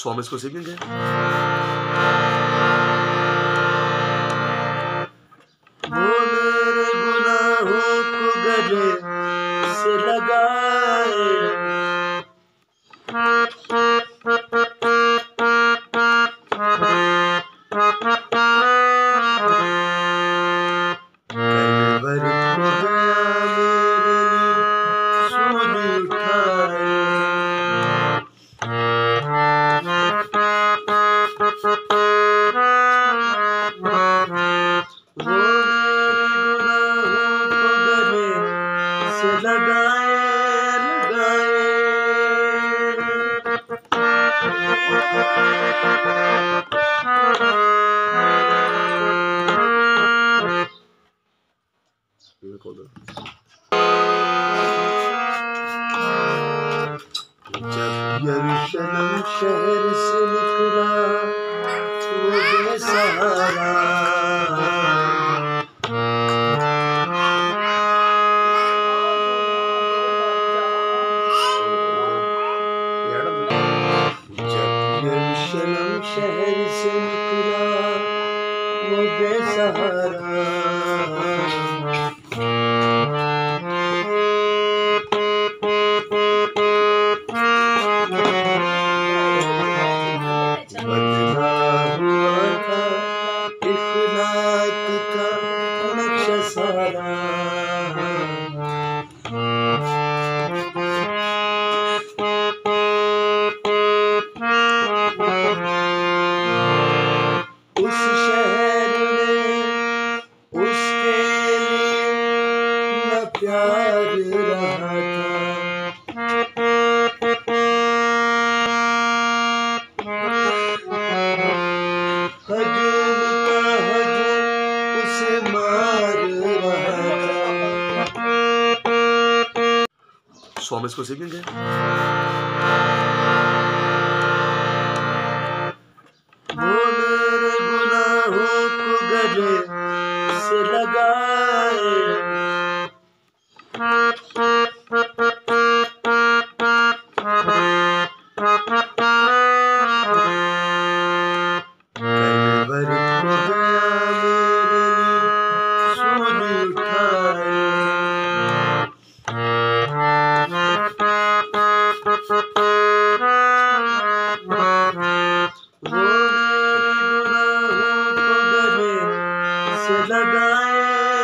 स्वामी इसको सीखेंगे। वो मेरे गुनाहों को गले से लगाए, कलवर को गया मेरे लिए सूली उठाए। वो मेरे गुनाहों को गले से लगाए जब यरूशलेम शहर से निकला वो बेसहारा, जब यरूशलेम शहर से निकला वो बेसहारा, बदला हुआ था इखलाक का नक्शा सारा। उस शहर में उसके लिए न प्यार रहा था, हजूम का हजूम उसे मार रहा था। स्वामी इसको सीखेंगे। वो मेरे गुनाहों को गले से लगाए, कलवर को गया मेरे लिए सूली उठाए। वो मेरे गुनाहों को गले से लगाए।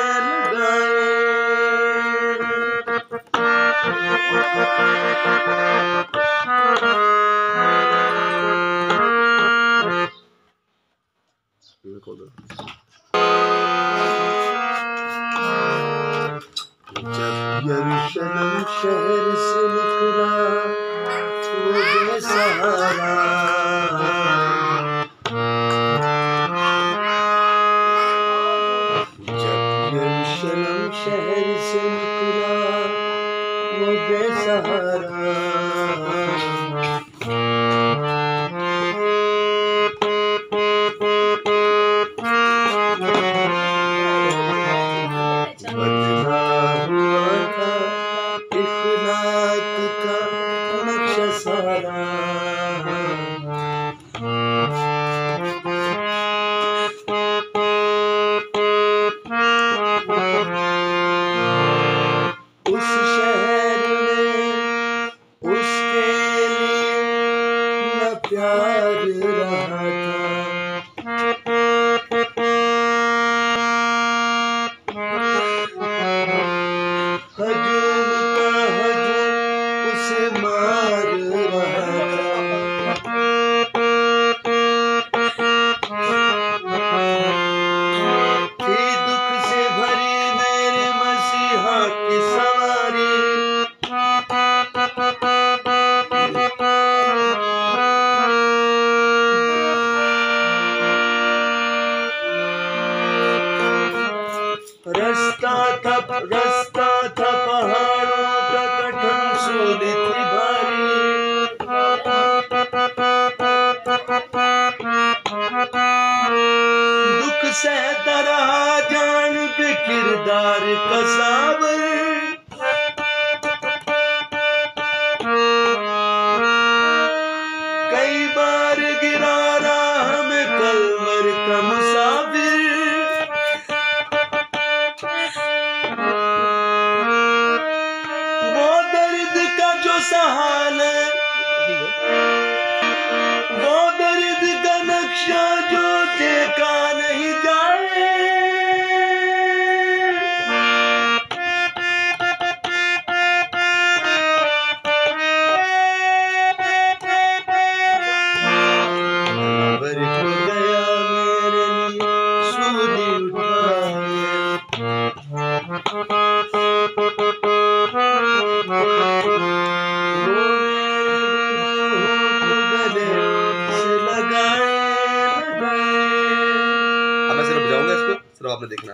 जब यरूशलेम शहर से निकला वो बेसहारा, जब यरूशलेम शहर से निकला वो बेसहारा, बदला हुआ था इखलाक का नक्शा सारा। उस शहर में उसके लिए न प्यार रहा था, हजूम का हजूम उसे मार रहा था। थी दुख से भरी मेरे मसीहा की सवारी, रास्ता था पहाड़ों का कठिन, सूली थी भारी। दुख सहता रहा जान के किरदार का साबर, कई बार गिरा राह में कलवर का मुसाफिर। वो दर्द का जो सहाल है, वो दर्द का नक्शा जो देखा नहीं जाए। अब मैं सिर्फ बजाऊंगा इसको, सिर्फ आपने देखना है।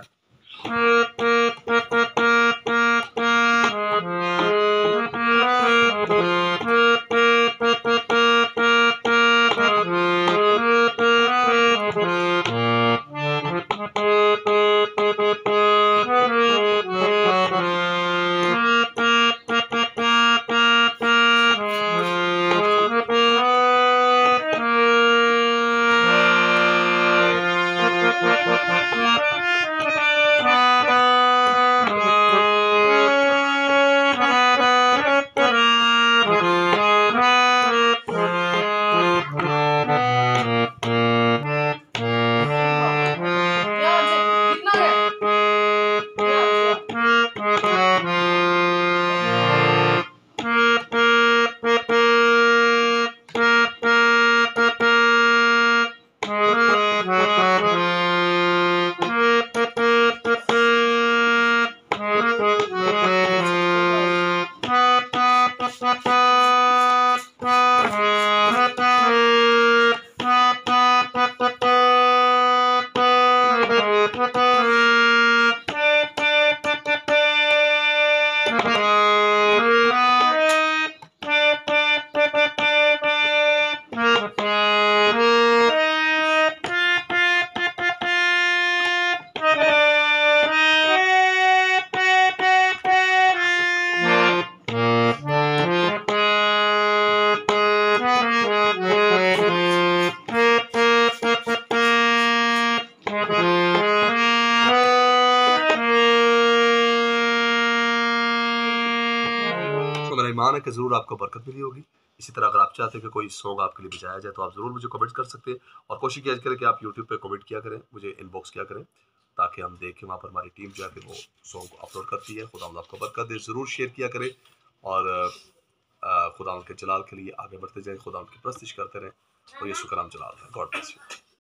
तो मेरा ईमान है कि ज़रूर आपको बरकत मिली होगी। इसी तरह अगर आप चाहते हैं कि कोई सॉन्ग आपके लिए बजाया जाए तो आप ज़रूर मुझे कमेंट कर सकते हैं, और कोशिश किया करें कि आप यूट्यूब पे कमेंट किया करें, मुझे इनबॉक्स किया करें, ताकि हम देखें वहाँ पर हमारी टीम जो है कि वो सॉन्ग को अपलोड करती है। खुदा आपको बरकत दे। ज़रूर शेयर किया करें और खुदा के जलाल के लिए आगे बढ़ते जाएँ, खुदा की परस्तिश करते रहें और यीशु का नाम जलाल है। God bless you.